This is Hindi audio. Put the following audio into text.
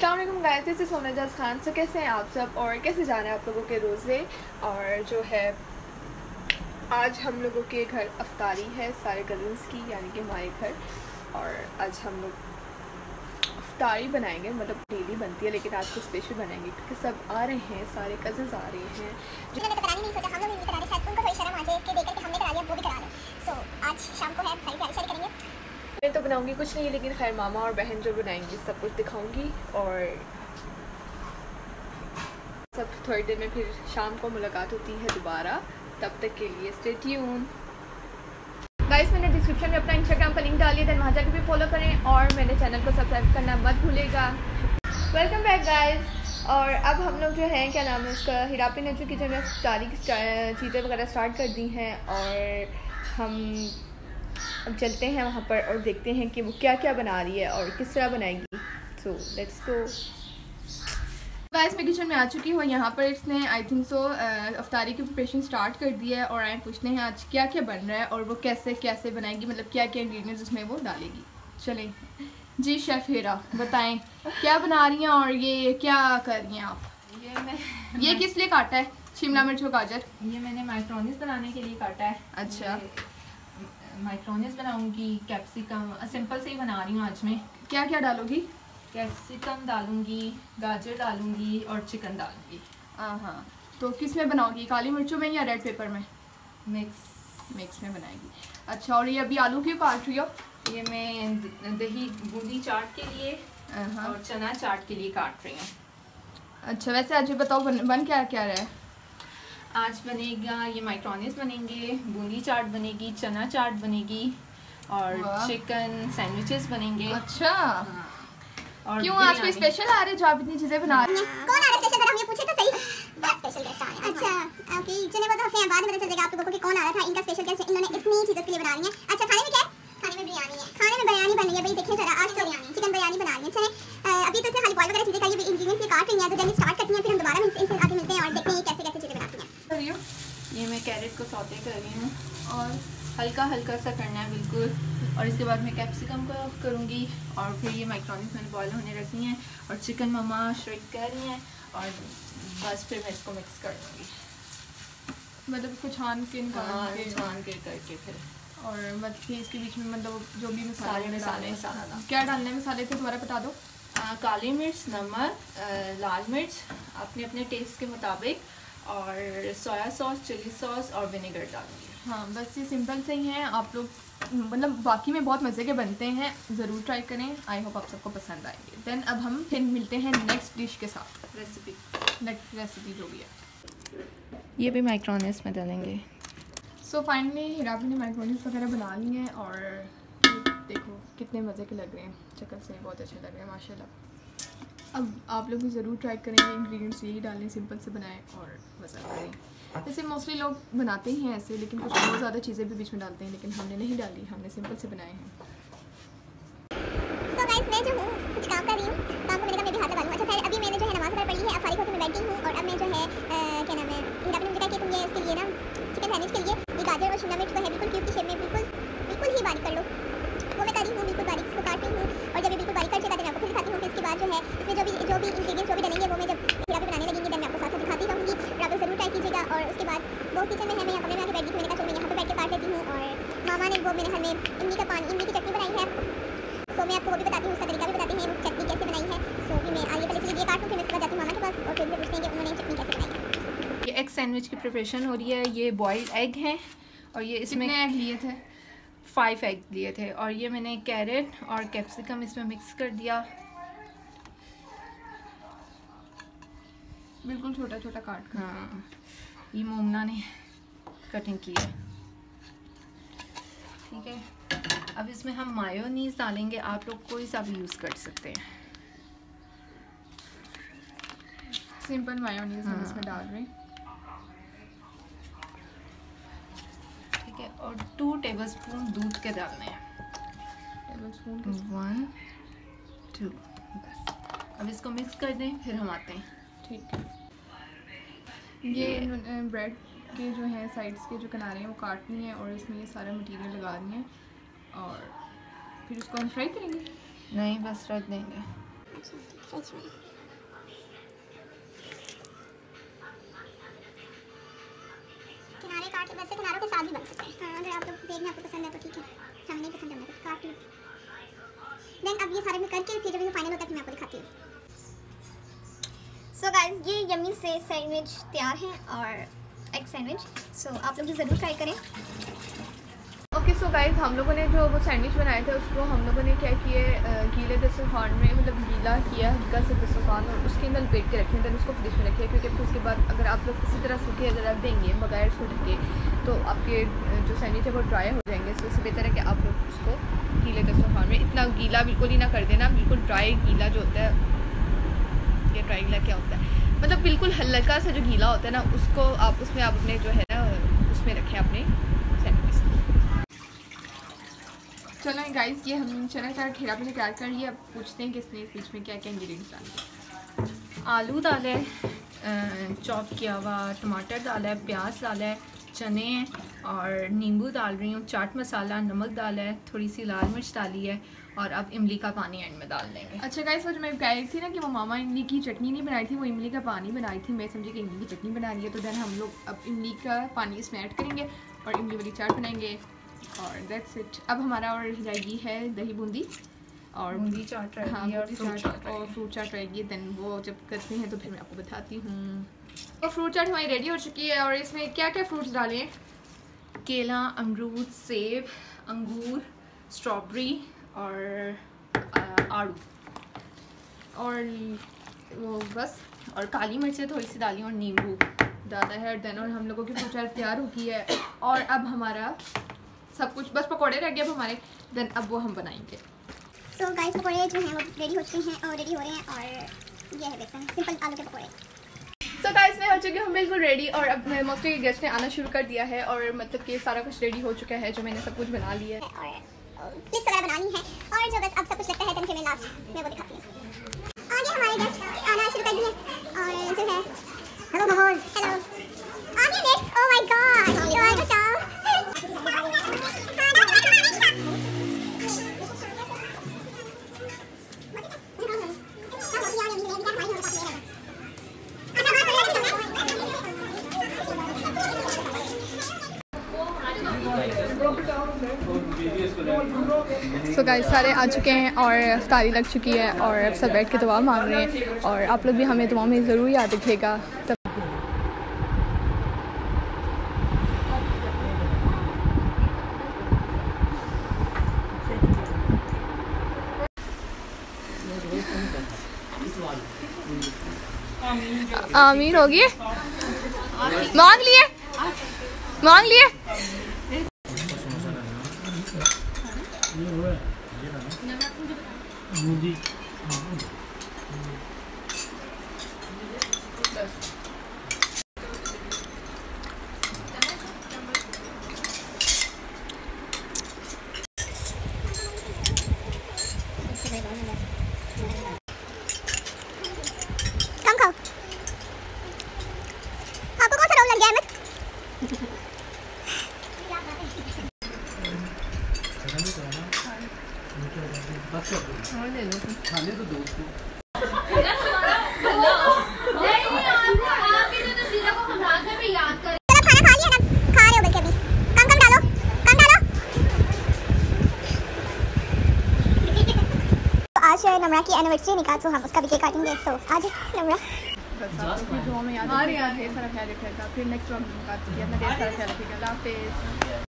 अस्सलाम वालेकुम guys, this is Sonajaj Khan. So कैसे हैं आप सब और कैसे जा रहे हैं आप लोगों के रोज़े। और जो है आज हम लोगों के घर अफ्तारी है सारे कज़न्स की, यानी कि हमारे घर। और आज हम लोग अफ्तारी बनाएंगे, मतलब डेली बनती है लेकिन आज को स्पेशल बनाएंगे क्योंकि सब आ रहे हैं, सारे कज़न्स आ रहे हैं। मैंने तो करानी नहीं सोचा, हम लोग भी करा रहे, शायद उनको थोड़ी शर्म आ जाए कि देखकर कि हमने करा लिया वो भी करा लें। सो आज शाम को है सारी तैयारी करेंगे। मैं तो बनाऊंगी कुछ नहीं, लेकिन खैर मामा और बहन जो बनाएंगी सब कुछ दिखाऊंगी। और सब थोड़ी देर में फिर शाम को मुलाकात होती है दोबारा, तब तक के लिए स्टे ट्यून। गाइस, मैंने डिस्क्रिप्शन में अपना इंस्टाग्राम का लिंक डाल दिया, देन वहाँ जाकर भी फॉलो करें और मेरे चैनल को सब्सक्राइब करना मत भूलेगा। Welcome back guys. और अब हम लोग जो है क्या नाम है उसका, हिरापी नेचर किचन में सारी चीज़ें वगैरह स्टार्ट कर दी हैं और हम अब चलते हैं वहाँ पर और देखते हैं कि वो क्या क्या बना रही है और किस तरह बनाएगी। So let's go. गाइस, मैं किचन में आ चुकी हूँ। यहाँ पर इसने आई थिंक सो अफ्तारी की प्रिपरेशन स्टार्ट कर दी है और आए पूछते हैं आज क्या क्या बन रहा है और वो कैसे कैसे बनाएगी, मतलब क्या क्या इंग्रेडिएंट्स उसमें वो डालेगी। चलें जी, शेफ़ हीरा बताएं क्या बना रही हैं और ये क्या कर रही हैं आप। ये किस लिए काटा है शिमला मिर्च और गाजर? ये मैंने माइक्रोनीस बनाने के लिए काटा है। अच्छा, माइक्रोनीस बनाऊंगी, कैप्सिकम सिंपल से ही बना रही हूँ आज मैं। क्या क्या डालोगी? कैप्सिकम डालूंगी, गाजर डालूंगी और चिकन डालूंगी। हाँ, तो किस में बनाओगी, काली मिर्चों में या रेड पेपर में? मिक्स में बनाएगी। अच्छा, और ये अभी आलू क्यों काट रही हो? ये मैं दही बूंदी चाट के लिए और चना चाट के लिए काट रही हूँ। अच्छा, वैसे आज ये बताओ बन क्या क्या रहा है? आज बनेगा ये माइक्रोनीस बनेंगे, बूंदी चाट बनेगी, चना चाट बनेगी और चिकन सैंडविचेस बनेंगे। अच्छा, और क्यों आज कोई स्पेशल आ रहे हैं जो आप इतनी चीजें बना रहे हैं? कौन आ रहा है स्पेशल, जरा हमें पूछे तो सही। स्पेशल गेस्ट आ रहे हैं। अच्छा ओके, चलिए वो तो फिर बाद में पता चल जाएगा आप लोगों को कि कौन आ रहा था। इनका स्पेशल गेस्ट इन्होंने इतनी चीज़ों के लिए बना रही है। अच्छा, खाने में क्या है? खाने में बिरयानी है। खाने में बिरयानी बन रही है भाई, देखिए जरा। आज तो चिकन बिरयानी बना रही है। चलिए अभी तो इसमें खाली बॉयल वगैरह चीज़ें का ये इंग्रेडिएंट्स ये काट रही हैं, तो जब स्टार्ट करती हैं फिर हम दोबारा इनसे आगे मिलते हैं और देखते हैं कैसे कैसे चीज़ें बनाती हैं। ये मैं कैरेट को सौते कर रही हूँ और हल्का हल्का सा करना है बिल्कुल। और इसके बाद मैं कैप्सिकम को करूँगी और फिर ये माइक्रोनीस मैंने बॉयल होने रखनी है और चिकन मम्मा श्रिक कर रही हैं और बस फिर मैं इसको मिक्स कर दूँगी, मतलब इसको छान के करके फिर। और मतलब इसके बीच में मतलब जो भी मसाले क्या डालने मसाले थे तुम्हारा बता दो। काली मिर्च, नमक, लाल मिर्च अपने अपने टेस्ट के मुताबिक और सोया सॉस, चिली सॉस और विनेगर डालूंगी। हाँ, बस ये सिंपल से ही हैं। आप लोग मतलब बाकी में बहुत मज़े के बनते हैं, ज़रूर ट्राई करें। आई होप आप सबको पसंद आएंगे। देन अब हम फिर मिलते हैं नेक्स्ट डिश के साथ, नेक्स्ट रेसिपी जो भी है। ये भी माइक्रोनीस में डालेंगे। सो फाइनली हिराबी ने माइक्रोनीस वगैरह बना ली हैं और देखो कितने मज़े के लग रहे हैं, शक्ल से बहुत अच्छे लग रहे हैं माशाल्लाह। अब आप लोग भी ज़रूर ट्राई करेंगे, इंग्रेडिएंट्स यही डालें, सिंपल से बनाएं और मज़ा करें। जैसे मोस्टली लोग बनाते ही हैं ऐसे, लेकिन कुछ बहुत ज़्यादा चीज़ें भी बीच में डालते हैं, लेकिन हमने नहीं डाली, हमने सिंपल से बनाए हैं। तो गाइस, मैं जो हूँ कुछ काम कर रही हूँ, काम को मैंने कहा मैं भी हाथ लगा लूँ। अच्छा खैर, अभी मैंने जो है नमाज़ वगैरह पढ़ी है, अब फारिग होकर मैं बैठी हूँ और अब मैं जो है क्या नाम है, हिराबी ने मुझे कहा कि तुम ये इसके लिए ना चिकन सैंडविच के लिए ये गाजर और शिमला मिर्च को है बिल्कुल क्यूब की शेप में बिल्कुल ही बारीक कर लो। वो मैं करी हूँ, बिल्कुल बारीक इसको काट रही हूँ और जब ये बिल्कुल बारीक कट जाएगा तो मैं आपको फिर दिखाती हूँ। फिर इसके बाद जो है इसमें जो भी इंग्रेडिएंट्स जो भी डलेंगे वो मैं जब हिराबी बनाने लगेंगी तब मैं आपको साथ साथ दिखाती रहूँगी और आप लोग ज़रूर ट्राई कीजिएगा। और उसके बाद वो किचन में है, मैं यहाँ कमरे में आके बैठ गई थी, मैंने कहा चलो मैं यहाँ पे बैठ के काट लेती हूँ। और मामा ने वो मेरे घर में इमली की चटनी बनाई है, तो मैं आपको वो भी बताती हूँ, उसका तरीका भी बताती हैं वो चटनी कैसे बनाई है। सो फिर मैं आगे पहले चलिए ये काटूँ, फिर मैं उसके बाद जाती हूँ मामा के पास और फिर उनसे पूछते हैं कि उन्होंने चटनी कैसे बनाई है। ये एग सैंडविच की प्रिपरेशन हो रही है। ये बॉइल्ड एग हैं और ये इसमें एग लिए थे 5 एग लिए थे और ये मैंने कैरेट और कैप्सिकम इसमें मिक्स कर दिया, बिल्कुल छोटा छोटा काट कर। हाँ, ये मोमना ने कटिंग की है, ठीक है। अब इसमें हम मायोनीज डालेंगे, आप लोग कोई सा भी यूज़ कर सकते हैं। सिंपल मायोनीज हम इसमें डाल रहे हैं, ठीक है। और 2 टेबलस्पून दूध के डालने हैं, 1 2 बस। अब इसको मिक्स कर दें, फिर हम आते हैं। ठीक है। ये ब्रेड के जो हैं साइड्स के जो किनारे हैं वो काटनी है और इसमें ये सारा मटेरियल लगा रही हैं और फिर उसको हम फ्राई करेंगे। नहीं, बस रख देंगे। सच में किनारे काट, वैसे किनारों के साथ भी बन सकते हैं। अगर आप लोग देखना आपको पसंद है तो ठीक है, हमें नहीं पसंद है मैं काट लूँ। देन अब ये सारे में करके फिर जब ये फाइनल होता है फिर मैं आपको दिखाती हूँ। सो गाइस ये यम्मी से सैंडविच तैयार है और एग सैंडविच। सो आप लोग ज़रूर ट्राई करें। ओके सो गाइस हम लोगों ने जो वो सैंडविच बनाए थे उसको हम लोगों ने क्या किए, गीले दस्तरखान में मतलब गीला किया हल्का सा दस्तरखान और उसके अंदर लपेट के रखें, देन उसको फ्रिज में रखिए, क्योंकि फिर उसके बाद अगर आप लोग किसी तरह सूखे अगर रख देंगे बगैर उसको ढके तो आपके जो सैंडविच है वो ड्राई हो जाएंगे। सो इससे बेहतर है कि आप लोग उसको गीले दस्तरखान में, इतना गीला बिल्कुल ही ना कर देना, बिल्कुल ड्राई गीला जो होता है, ये ड्राई गीला क्या होता है मतलब बिल्कुल हल्का सा जो गीला होता है ना उसको आप उसमें आप अपने जो है ना उसमें रखें अपने सैंडविच। चलो गाइस ये हम चना चाट ठेला भी तैयार कर लिया। अब पूछते हैं कि इसमें इस बीच में क्या क्या इंग्रेडिएंट्स डालेंगे। आलू डाला है, चॉप किया हुआ टमाटर डाला है, प्याज डाला है, चने हैं और नींबू डाल रही हूँ, चाट मसाला, नमक डाला है, थोड़ी सी लाल मिर्च डाली है और अब इमली का पानी एंड में डाल देंगे। अच्छा गाइस वो जो मैं कह रही थी ना कि वो मामा इमली की चटनी नहीं बनाई थी, वो इमली का पानी बनाई थी। मैं समझी कि इमली की चटनी बना रही है, तो देन हम लोग अब इमली का पानी इसमें ऐड करेंगे और इमली वाली चाट बनाएंगे और दैट्स इट। अब हमारा और रहेगी है दही बूंदी और बूंदी चाट रहेगी। हाँ और बूंदी चाट और फ्रूट चाट रहेगी। देन वो जब करते हैं तो फिर मैं आपको बताती हूँ। और फ्रूट चाट हमारी रेडी हो चुकी है और इसमें क्या क्या फ्रूट्स डालें, केला, अमरूद, सेब, अंगूर, स्ट्रॉबेरी और आड़ू और वो बस और काली मिर्चें थोड़ी सी डाली और नींबू डाला है। देन और हम लोगों की फ्रूट चाट तैयार हो गई है और अब हमारा सब कुछ बस पकौड़े रह गए अब हमारे, देन अब वो हम बनाएंगे। सो गाइस पकौड़े जो हैं वो रेडी हो चुके हैं और रेडी हो रहे हैं और ये है बेसन सिंपल आलू के पकौड़े। सो गाइस मैं हो चुकी हूँ बिल्कुल रेडी और अब मोस्टली गेस्ट ने आना शुरू कर दिया है और मतलब कि सारा कुछ रेडी हो चुका है जो मैंने सब कुछ बना लिया है और क्लिप्स वगैरह बनानी है और जो बस अब सब कुछ लगता है तो फिर मैं लास्ट में वो दिखाती हूँ। आगे हमारे गेस्ट आना शुरू कर दिए और जो है हेलो मोमोज हेलो आगे next oh my god you are the top. So guys सारे आ चुके हैं और इफ्तारी लग चुकी है और अब सब बैठ के दुआ मांग रहे हैं और आप लोग भी हमें दुआ में ज़रूर याद रखिएगा। आमीन हो गई, मांग लिए मांग लिए। कम खाओ, आपको कौन सा रोल लग गया है? खाने तो दो आज नम्रा की एनिवर्सरी निकाल तो हम उसका भी केक काटेंगे। तो आज नम्रा हमारे याद है सारा ख्याल रखिएगा। फिर नेक्स्ट व्लॉग में बात करिए, अपना ढेर सारा ख्याल रखिएगा। अल्लाह हाफिज़।